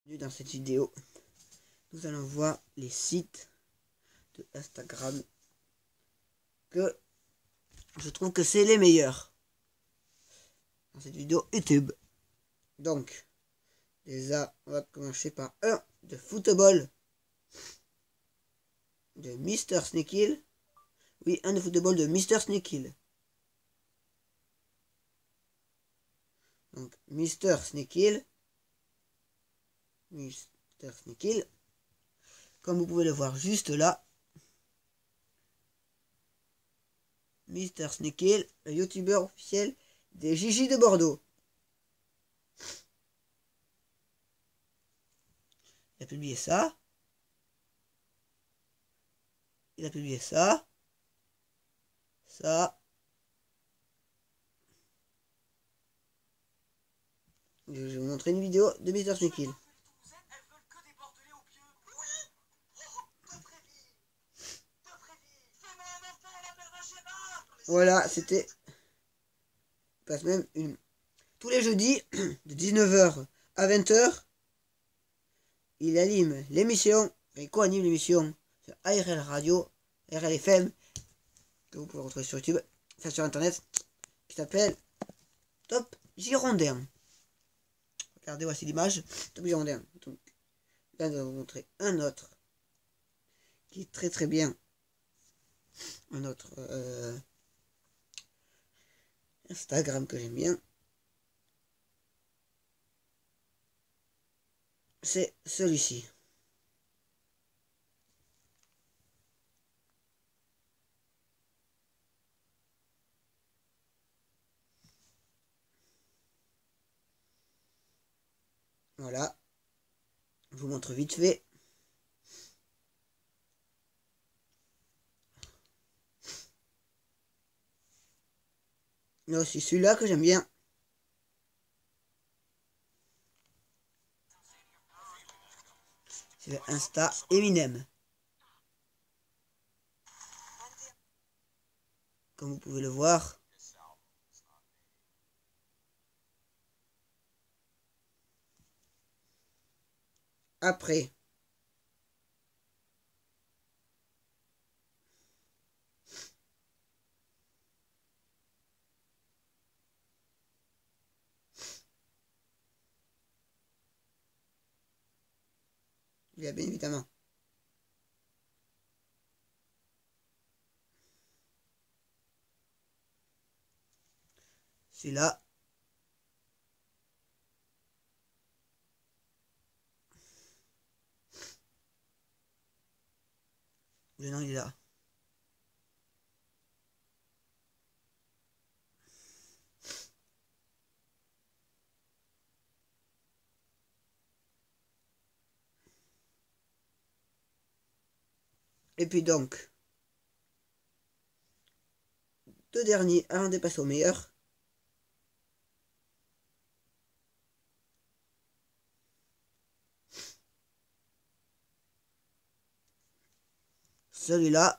Dans cette vidéo, nous allons voir les sites de Instagram que je trouve que c'est les meilleurs dans cette vidéo YouTube. Donc, déjà, on va commencer par un de football de Mr. Sneakil. Oui, un de football de Mr. Sneakil. Donc, Mr. Sneakil. Comme vous pouvez le voir juste là. Mr. Sneakil, le youtubeur officiel des Gigi de Bordeaux. Il a publié ça. Il a publié ça. Ça. Je vais vous montrer une vidéo de Mr. Sneakil. Voilà, c'était... passe même une... Tous les jeudis, de 19h à 20h, il anime l'émission, il co-anime l'émission sur ARL Radio, ARL FM, que vous pouvez retrouver sur YouTube, enfin sur Internet, qui s'appelle Top Girondin. Regardez, voici l'image, Top Girondin. Donc, là, nous allons vous montrer un autre, qui est très très bien. Un autre Instagram que j'aime bien. C'est celui-ci. Voilà. Je vous montre vite fait. Il y a aussi celui-là que j'aime bien. C'est le Insta Eminem. Comme vous pouvez le voir. Après. Il y a bien évidemment. Celui-là. Le nom il est là. Et puis donc, deux derniers avant de passer au meilleur. Celui-là.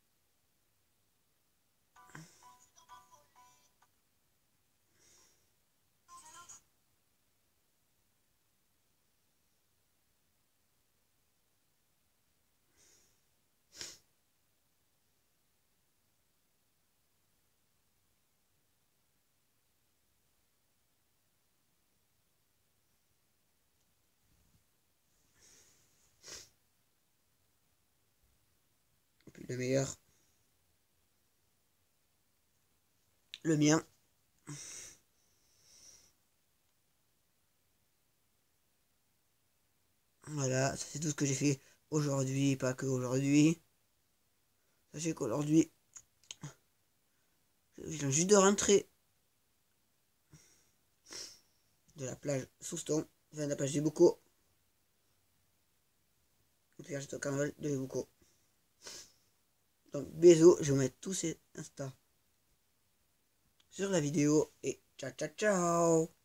Et puis le meilleur. Le mien. Voilà, ça c'est tout ce que j'ai fait aujourd'hui, pas que aujourd'hui. Sachez qu'aujourd'hui, je viens juste de rentrer de la plage Souston, de la plage des Boucaux. Et puis j'étais au carnaval de Boucaux. Donc bisous, je vais vous mettre tous ces Insta sur la vidéo et ciao ciao ciao.